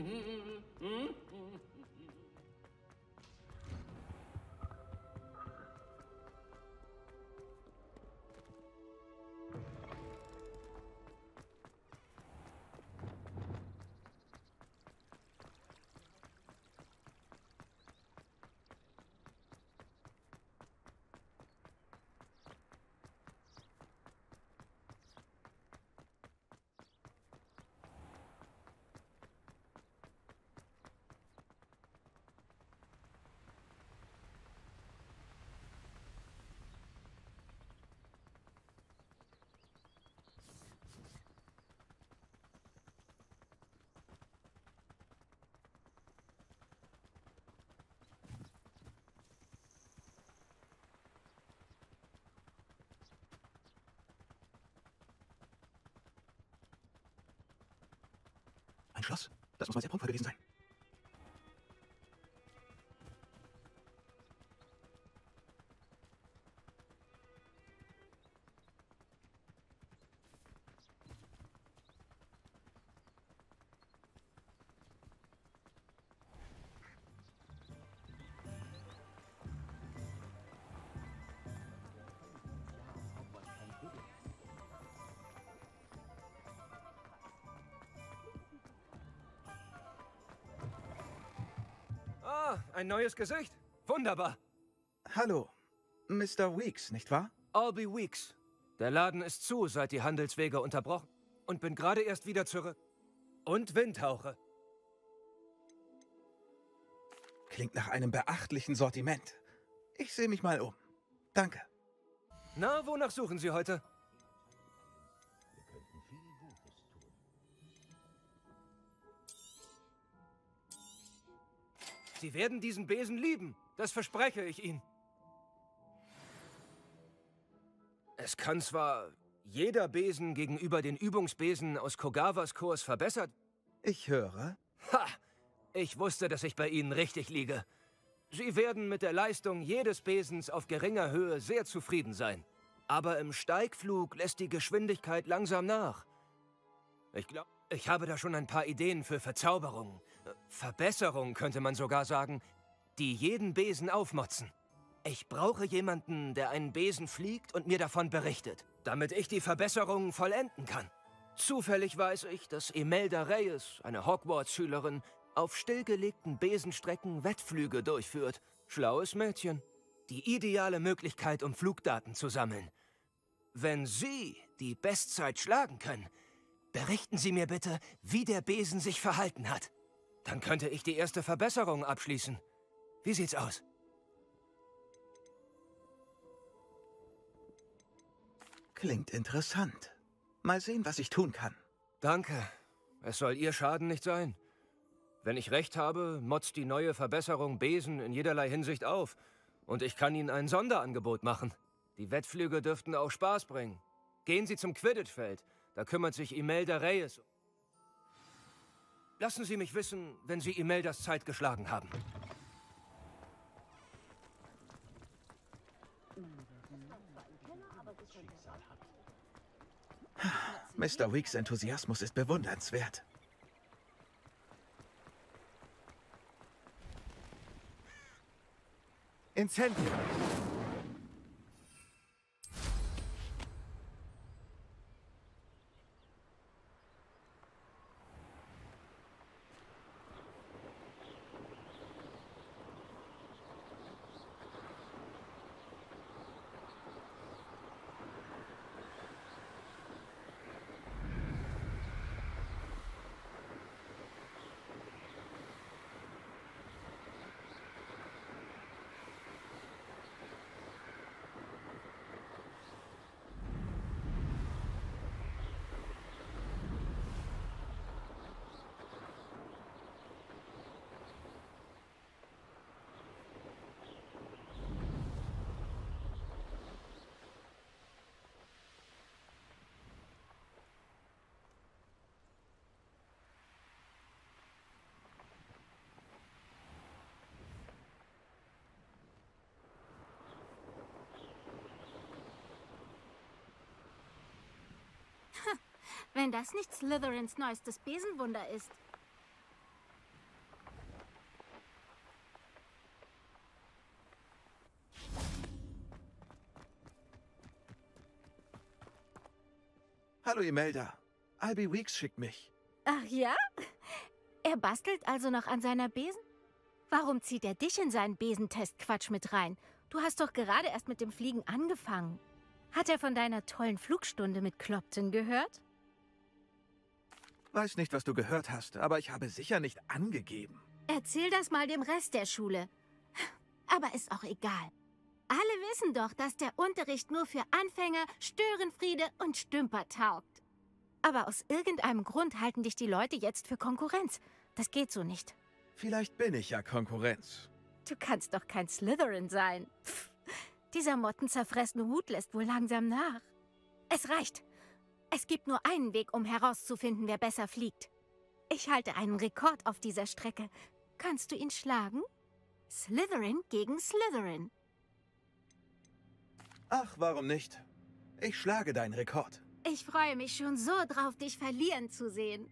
Ein Schloss? Das muss mal sehr prunkvoll gewesen sein. Ah, ein neues Gesicht. Wunderbar. Hallo, Mr. Weeks, nicht wahr? Albie Weeks. Der Laden ist zu, seit die Handelswege unterbrochen. Und bin gerade erst wieder zurück. Und Windhauche. Klingt nach einem beachtlichen Sortiment. Ich sehe mich mal um. Danke. Na, wonach suchen Sie heute? Sie werden diesen Besen lieben. Das verspreche ich Ihnen. Es kann zwar jeder Besen gegenüber den Übungsbesen aus Kogawas Kurs verbessert. Ich höre. Ha! Ich wusste, dass ich bei Ihnen richtig liege. Sie werden mit der Leistung jedes Besens auf geringer Höhe sehr zufrieden sein. Aber im Steigflug lässt die Geschwindigkeit langsam nach. Ich glaube, ich habe da schon ein paar Ideen für Verzauberungen. Verbesserungen könnte man sogar sagen, die jeden Besen aufmotzen. Ich brauche jemanden, der einen Besen fliegt und mir davon berichtet, damit ich die Verbesserungen vollenden kann. Zufällig weiß ich, dass Imelda Reyes, eine Hogwarts-Schülerin, auf stillgelegten Besenstrecken Wettflüge durchführt. Schlaues Mädchen. Die ideale Möglichkeit, um Flugdaten zu sammeln. Wenn Sie die Bestzeit schlagen können, berichten Sie mir bitte, wie der Besen sich verhalten hat. Dann könnte ich die erste Verbesserung abschließen. Wie sieht's aus? Klingt interessant. Mal sehen, was ich tun kann. Danke. Es soll Ihr Schaden nicht sein. Wenn ich recht habe, motzt die neue Verbesserung Besen in jederlei Hinsicht auf. Und ich kann Ihnen ein Sonderangebot machen. Die Wettflüge dürften auch Spaß bringen. Gehen Sie zum Quidditch-Feld. Da kümmert sich Imelda Reyes. Lassen Sie mich wissen, wenn Sie Imeldas Zeit geschlagen haben. Mr. Weeks' Enthusiasmus ist bewundernswert. Incendio. Wenn das nicht Slytherins neuestes Besenwunder ist. Hallo Imelda. Albie Weeks schickt mich. Ach ja? Er bastelt also noch an seiner Besen? Warum zieht er dich in seinen Besentest-Quatsch mit rein? Du hast doch gerade erst mit dem Fliegen angefangen. Hat er von deiner tollen Flugstunde mit Clopton gehört? Weiß nicht, was du gehört hast, aber ich habe sicher nicht angegeben. Erzähl das mal dem Rest der Schule. Aber ist auch egal. Alle wissen doch, dass der Unterricht nur für Anfänger, Störenfriede und Stümper taugt. Aber aus irgendeinem Grund halten dich die Leute jetzt für Konkurrenz. Das geht so nicht. Vielleicht bin ich ja Konkurrenz. Du kannst doch kein Slytherin sein. Pff, dieser mottenzerfressene Hut lässt wohl langsam nach. Es reicht. Es gibt nur einen Weg, um herauszufinden, wer besser fliegt. Ich halte einen Rekord auf dieser Strecke. Kannst du ihn schlagen? Slytherin gegen Slytherin. Ach, warum nicht? Ich schlage deinen Rekord. Ich freue mich schon so drauf, dich verlieren zu sehen.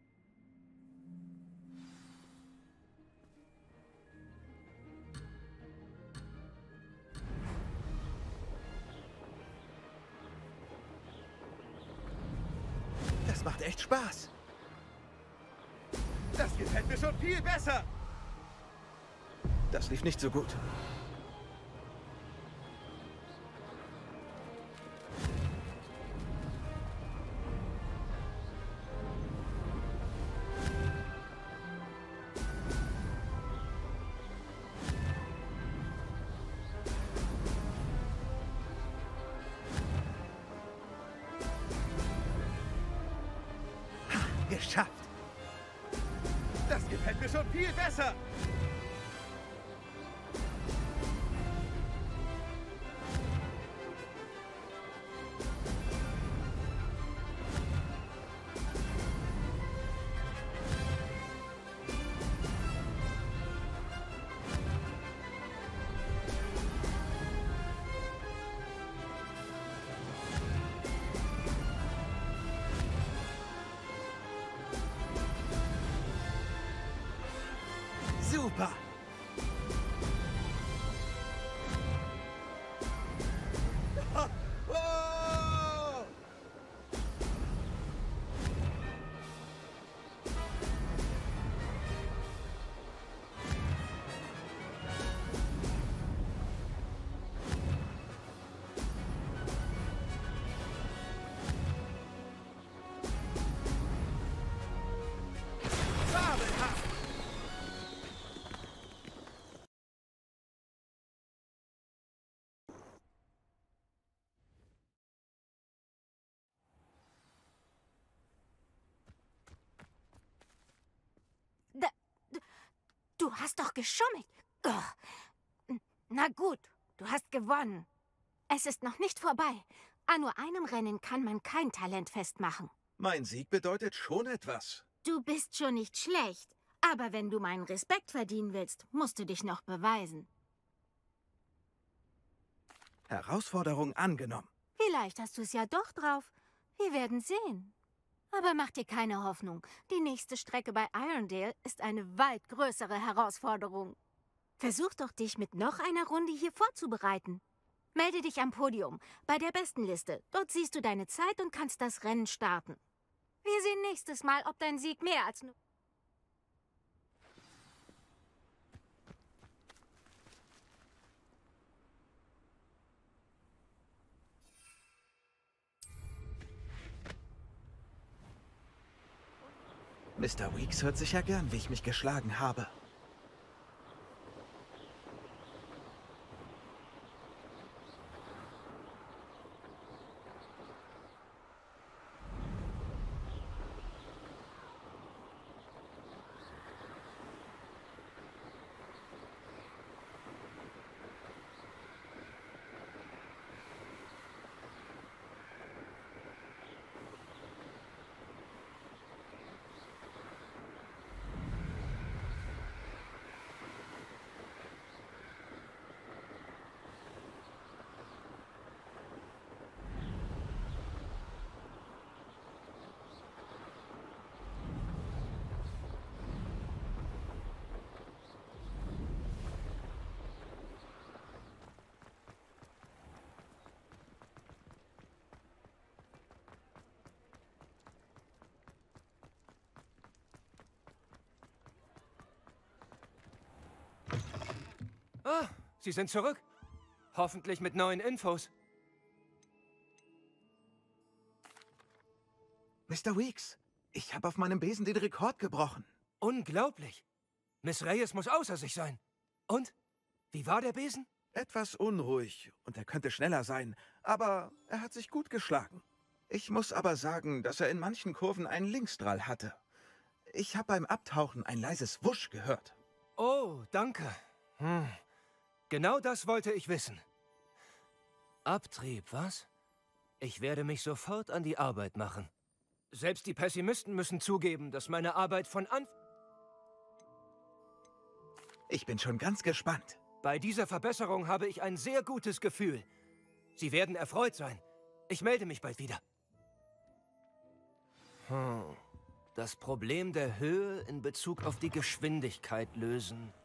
Das macht echt Spaß. Das gefällt mir schon viel besser. Das lief nicht so gut. Geschafft! Das gefällt mir schon viel besser! Super! Oh! Fabelhaft! Du hast doch geschummelt. Oh. Na gut, du hast gewonnen. Es ist noch nicht vorbei. An nur einem Rennen kann man kein Talent festmachen. Mein Sieg bedeutet schon etwas. Du bist schon nicht schlecht. Aber wenn du meinen Respekt verdienen willst, musst du dich noch beweisen. Herausforderung angenommen. Vielleicht hast du es ja doch drauf. Wir werden sehen. Aber mach dir keine Hoffnung. Die nächste Strecke bei Irondale ist eine weit größere Herausforderung. Versuch doch, dich mit noch einer Runde hier vorzubereiten. Melde dich am Podium, bei der besten Liste. Dort siehst du deine Zeit und kannst das Rennen starten. Wir sehen nächstes Mal, ob dein Sieg mehr als nur... Mr. Weeks hört sicher gern, wie ich mich geschlagen habe. Ah, Sie sind zurück. Hoffentlich mit neuen Infos. Mr. Weeks, ich habe auf meinem Besen den Rekord gebrochen. Unglaublich. Miss Reyes muss außer sich sein. Und? Wie war der Besen? Etwas unruhig und er könnte schneller sein, aber er hat sich gut geschlagen. Ich muss aber sagen, dass er in manchen Kurven einen Linksdrall hatte. Ich habe beim Abtauchen ein leises Wusch gehört. Oh, danke. Genau das wollte ich wissen. Abtrieb, was? Ich werde mich sofort an die Arbeit machen. Selbst die Pessimisten müssen zugeben, dass meine Arbeit von Anfang... Ich bin schon ganz gespannt. Bei dieser Verbesserung habe ich ein sehr gutes Gefühl. Sie werden erfreut sein. Ich melde mich bald wieder. Das Problem der Höhe in Bezug auf die Geschwindigkeit lösen.